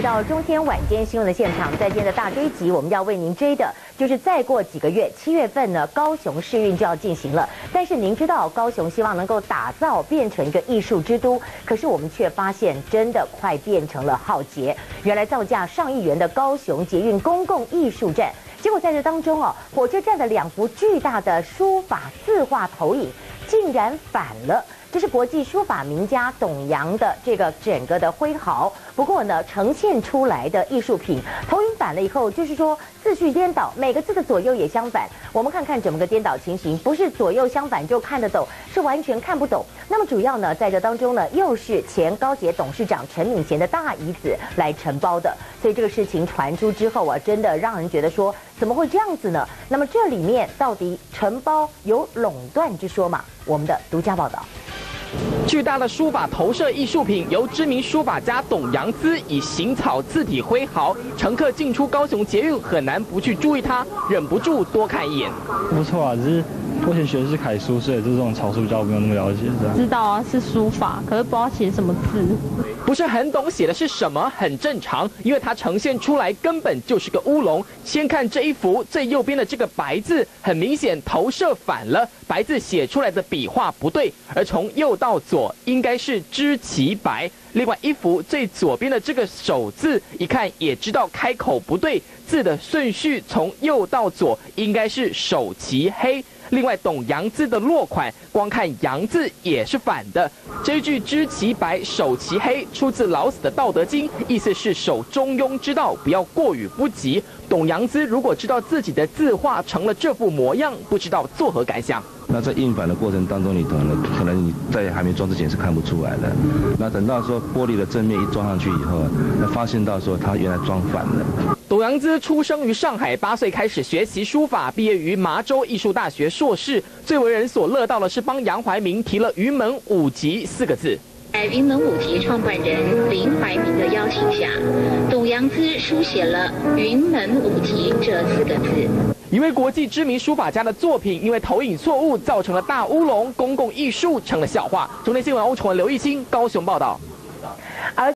来到中天晚间新闻的现场，在今天的大追击，我们要为您追的就是再过几个月，7月份呢，高雄世运就要进行了。但是您知道，高雄希望能够打造变成一个艺术之都，可是我们却发现，真的快变成了浩劫。原来造价上亿元的高雄捷运公共艺术站，结果在这当中哦，火车站的2幅巨大的书法字画投影竟然反了。 这是国际书法名家董阳的这个整个的挥毫，不过呢，呈现出来的艺术品投影反了以后，就是说字序颠倒，每个字的左右也相反。我们看看整个颠倒情形，不是左右相反就看得懂，是完全看不懂。那么主要呢，在这当中呢，又是前高捷董事长陈敏贤的大姨子来承包的，所以这个事情传出之后啊，真的让人觉得说怎么会这样子呢？那么这里面到底承包有垄断之说吗？我们的独家报道。 巨大的书法投射艺术品由知名书法家董阳孜以行草字体挥毫，乘客进出高雄捷运很难不去注意它，忍不住多看一眼。 不错啊，只是我以前学的是楷书，所以对这种草书比较没有那么了解。这样知道啊，是书法，可是不知道写什么字。 不是很懂写的是什么，很正常，因为它呈现出来根本就是个乌龙。先看这一幅最右边的这个白字，很明显投射反了，白字写出来的笔画不对，而从右到左应该是知其白。另外一幅最左边的这个手字，一看也知道开口不对，字的顺序从右到左应该是手其黑。 另外，董阳孜的落款，光看“阳”字也是反的。这一句“知其白，守其黑”出自老子的《道德经》，意思是守中庸之道，不要过于不及。董阳孜如果知道自己的字画成了这副模样，不知道作何感想？ 那在印反的过程当中，你可能你在还没装之前是看不出来的。那等到说玻璃的正面一装上去以后，那发现到说它原来装反了。 董阳孜出生于上海，8岁开始学习书法，毕业于麻州艺术大学硕士。最为人所乐道的是帮杨怀民提了“云门舞集”4个字。 在云门舞集创办人林怀民的邀请下，董阳孜书写了“云门舞集”这4个字。 一位国际知名书法家的作品，因为投影错误，造成了大乌龙，公共艺术成了笑话。中天新闻欧崇文、刘义清高雄报道。 而